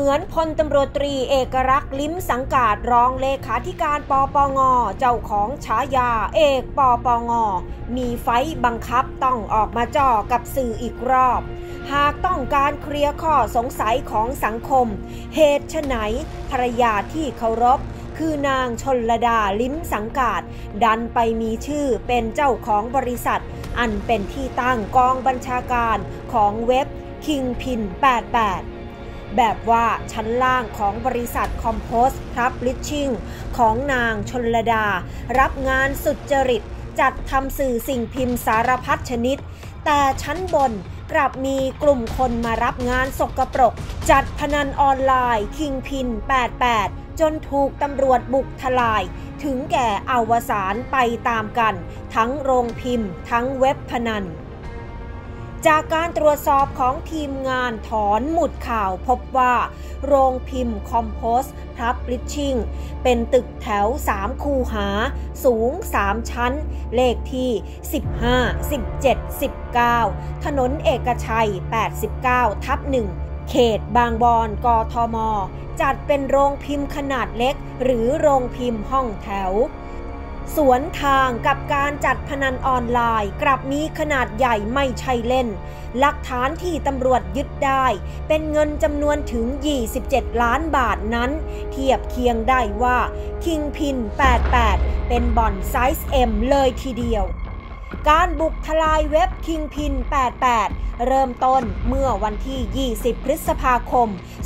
มือนพลตำรวจตรีเอกลักษณ์ลิ้มสังกาดรองเลขาธิการปปง.เจ้าของฉายาเอกปปง.มีไฟบังคับต้องออกมาจ่อกับสื่ออีกรอบหากต้องการเคลียร์ข้อสงสัยของสังคมเหตุไฉนภรรยาที่เคารพคือนางชลดาลิ้มสังกาดดันไปมีชื่อเป็นเจ้าของบริษัทอันเป็นที่ตั้งกองบัญชาการของเว็บ Kingpin 88แบบว่าชั้นล่างของบริษัทคอมโพสต์พับลิชชิ่งของนางชลดารับงานสุจริตจัดทำสื่อสิ่งพิมพ์สารพัดชนิดแต่ชั้นบนกลับมีกลุ่มคนมารับงานสกปรกจัดพนันออนไลน์ Kingpin 88จนถูกตำรวจบุกทลายถึงแก่อวสานไปตามกันทั้งโรงพิมพ์ทั้งเว็บพนันจากการตรวจสอบของทีมงานถอนหมุดข่าวพบว่าโรงพิมพ์คอมโพสต์พับลิชชิ่งเป็นตึกแถว3คูหาสูง3ชั้นเลขที่15 17 19ถนนเอกชัย89/1เขตบางบอนกทมจัดเป็นโรงพิมพ์ขนาดเล็กหรือโรงพิมพ์ห้องแถวสวนทางกับการจัดพนันออนไลน์กลับมีขนาดใหญ่ไม่ใช่เล่นหลักฐานที่ตำรวจยึดได้เป็นเงินจำนวนถึง27 ล้านบาทนั้นเทียบเคียงได้ว่า Kingpin 88เป็นบ่อนไซส์ M เลยทีเดียวการบุกทลายเว็บ Kingpin 88เริ่มต้นเมื่อวันที่20พฤษภาคม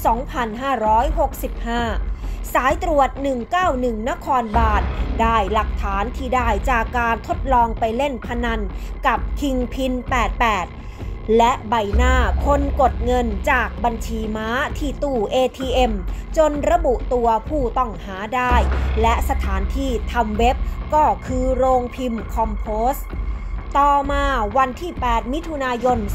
2565สายตรวจ191นครบาลได้หลักฐานที่ได้จากการทดลองไปเล่นพนันกับ Kingpin 88และใบหน้าคนกดเงินจากบัญชีม้าที่ตู้ ATM จนระบุตัวผู้ต้องหาได้และสถานที่ทำเว็บก็คือโรงพิมพ์คอมโพสต์ต่อมาวันที่8มิถุนายน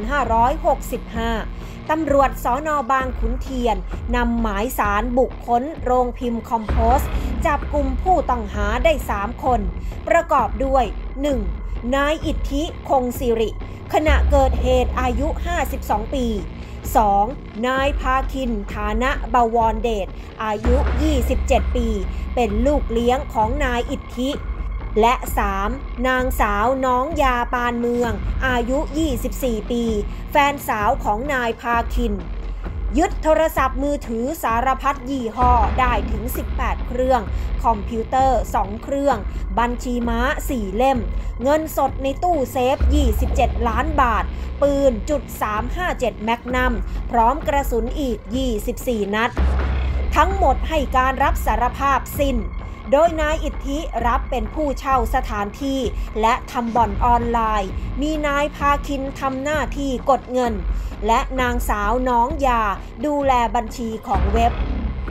2565ตำรวจสน.บางขุนเทียนนำหมายสารบุกค้นโรงพิมพ์คอมโพสต์จับกลุ่มผู้ต้องหาได้3คนประกอบด้วย 1. นายอิทธิคงสิริขณะเกิดเหตุอายุ52ปี2. นายภาคินฐานะบวรเดชอายุ27ปีเป็นลูกเลี้ยงของนายอิทธิและ 3. นางสาวน้องยาปานเมืองอายุ24ปีแฟนสาวของนายภาคินยึดโทรศัพท์มือถือสารพัดยี่ห้อได้ถึง18เครื่องคอมพิวเตอร์2เครื่องบัญชีม้า4เล่มเงินสดในตู้เซฟ27ล้านบาทปืน.357แมกนัมพร้อมกระสุนอีก24นัดทั้งหมดให้การรับสารภาพสิ้นโดยนายอิทธิรับเป็นผู้เช่าสถานที่และทำบ่อนออนไลน์มีนายภาคินทำหน้าที่กดเงินและนางสาวน้องยาดูแลบัญชีของเว็บ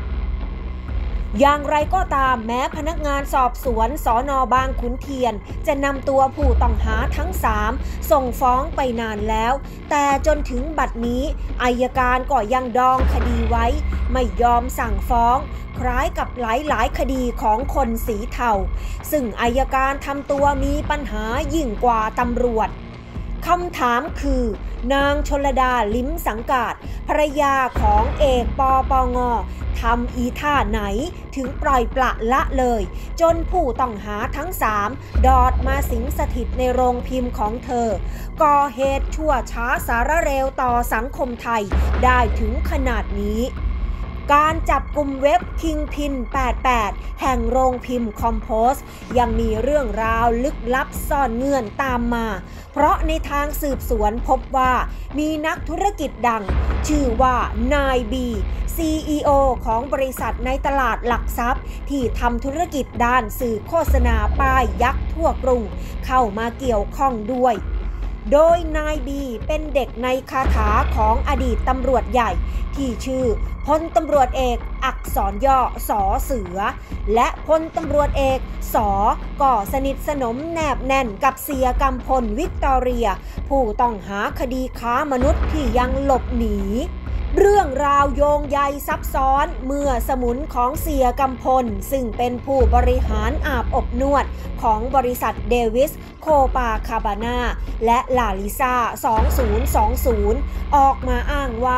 อย่างไรก็ตามแม้พนักงานสอบสวนสน.บางขุนเทียนจะนำตัวผู้ต้องหาทั้ง3ส่งฟ้องไปนานแล้วแต่จนถึงบัดนี้อัยการก็ยังดองคดีไว้ไม่ยอมสั่งฟ้องคล้ายกับหลายคดีของคนสีเทาซึ่งอัยการทำตัวมีปัญหายิ่งกว่าตำรวจคำถามคือนางชลดาลิ้มสังกาดภรรยาของเอกปปง.ทำอีท่าไหนถึงปล่อยปละละเลยจนผู้ต้องหาทั้ง3ดอดมาสิงสถิตในโรงพิมพ์ของเธอก่อเหตุชั่วช้าสารเร็วต่อสังคมไทยได้ถึงขนาดนี้การจับกลุ่มเว็บ Kingpin 88แห่งโรงพิมพ์คอมโพสต์ยังมีเรื่องราวลึกลับซ่อนเงื่อนตามมาเพราะในทางสืบสวนพบว่ามีนักธุรกิจดังชื่อว่านายบี CEO ของบริษัทในตลาดหลักทรัพย์ที่ทำธุรกิจด้านสื่อโฆษณาป้ายยักษ์ทั่วกรุงเข้ามาเกี่ยวข้องด้วยโดยนายบีเป็นเด็กในคาถาของอดีตตำรวจใหญ่ที่ชื่อพลตำรวจเอกอักษรย่อสอเสือและพลตำรวจเอกสอก็สนิทสนมแนบแน่นกับเสียกำพลวิกตอเรียผู้ต้องหาคดีค้ามนุษย์ที่ยังหลบหนีเรื่องราวโยงใยซับซ้อนเมื่อสมุนของเสียกำพลซึ่งเป็นผู้บริหารอาบอบนวดของบริษัทเดวิสโคปาคาบาน่าและลาลิซา2020ออกมาอ้างว่า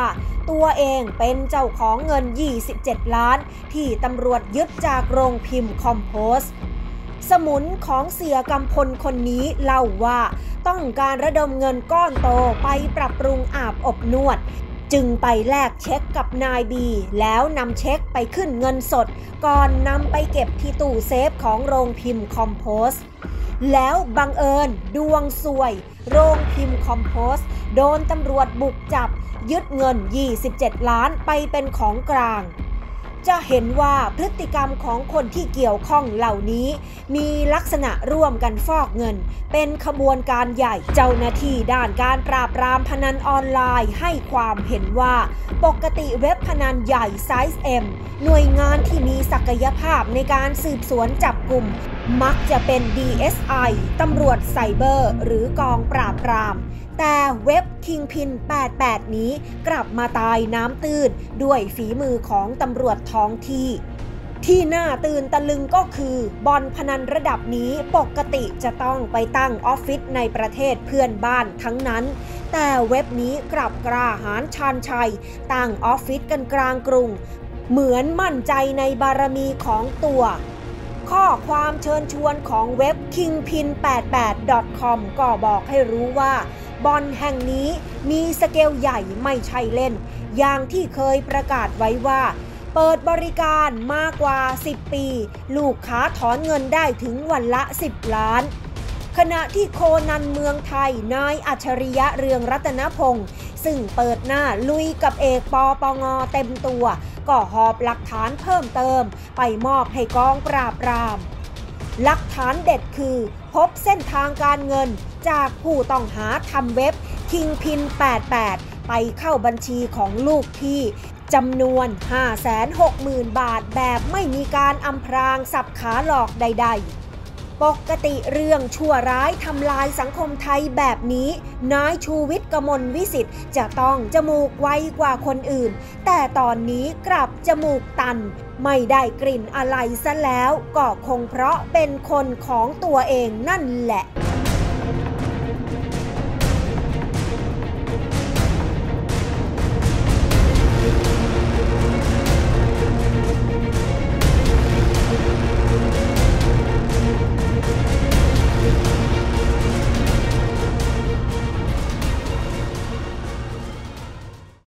ตัวเองเป็นเจ้าของเงิน27 ล้านที่ตำรวจยึดจากโรงพิมพ์คอมโพสสมุนของเสียกำพลคนนี้เล่าว่าต้องการระดมเงินก้อนโตไปปรับปรุงอาบอบนวดจึงไปแลกเช็คกับนายบีแล้วนำเช็คไปขึ้นเงินสดก่อนนำไปเก็บที่ตู้เซฟของโรงพิมพ์คอมโพสแล้วบังเอิญดวงซวยโรงพิมพ์คอมโพสโดนตำรวจบุกจับยึดเงิน27 ล้านไปเป็นของกลางจะเห็นว่าพฤติกรรมของคนที่เกี่ยวข้องเหล่านี้มีลักษณะร่วมกันฟอกเงินเป็นขบวนการใหญ่เจ้าหน้าที่ด้านการปราบปรามพนันออนไลน์ให้ความเห็นว่าปกติเว็บพนันใหญ่ไซส์ M หน่วยงานที่มีศักยภาพในการสืบสวนจับกลุ่มมักจะเป็น DSI ตำรวจไซเบอร์หรือกองปราบปรามแต่เว็บ Kingpin 88 นี้กลับมาตายน้ำตื้นด้วยฝีมือของตำรวจท้องที่น่าตื่นตะลึงก็คือบ่อนพนันระดับนี้ปกติจะต้องไปตั้งออฟฟิศในประเทศเพื่อนบ้านทั้งนั้นแต่เว็บนี้กลับกล้าหาญชาญชัยตั้งออฟฟิศกันกลางกรุงเหมือนมั่นใจในบารมีของตัวข้อความเชิญชวนของเว็บ kingpin88.com ก็บอกให้รู้ว่าบ่อนแห่งนี้มีสเกลใหญ่ไม่ใช่เล่นอย่างที่เคยประกาศไว้ว่าเปิดบริการมากกว่า10 ปีลูกค้าถอนเงินได้ถึงวันละ10 ล้านขณะที่โคนันเมืองไทยนายอัจฉริยะเรืองรัตนพงศ์ซึ่งเปิดหน้าลุยกับเอกปปง.เต็มตัวก็หอบหลักฐานเพิ่มเติมไปมอบให้กองปราบปรามหลักฐานเด็ดคือพบเส้นทางการเงินจากผู้ต้องหาทำเว็บ Kingpin 88ไปเข้าบัญชีของลูกพี่จำนวน 560,000 บาทแบบไม่มีการอำพรางสับขาหลอกใดๆปกติเรื่องชั่วร้ายทำลายสังคมไทยแบบนี้นายชูวิทย์กมลวิสิทธิ์จะต้องจมูกไวกว่าคนอื่นแต่ตอนนี้กลับจมูกตันไม่ได้กลิ่นอะไรซะแล้วก็คงเพราะเป็นคนของตัวเองนั่นแหละ